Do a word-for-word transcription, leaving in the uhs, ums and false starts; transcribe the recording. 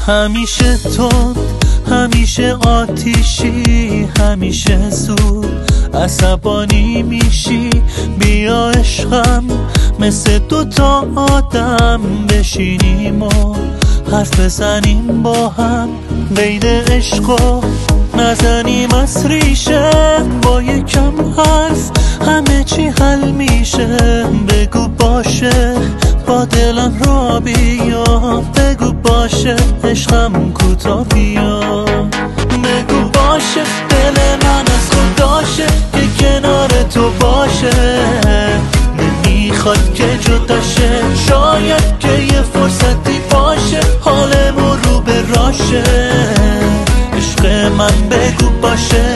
همیشه تند، همیشه آتیشی، همیشه زود عصبانی میشی. بیا عشقم مثل دوتا آدم بشینیم و حرف بزنیم با هم. قید عشقو نزنیم از ریشه، با یکم حرف همه چی حل میشه. بگو باشه با دلم را بیا، بگو باشه عشقم کوتا بیا. بگو باشه دل من از خداشه که کنار تو باشه، نمیخواد که جداشه. شاید که یه فرصتی باشه حالمون رو به راشه. عشق من بگو باشه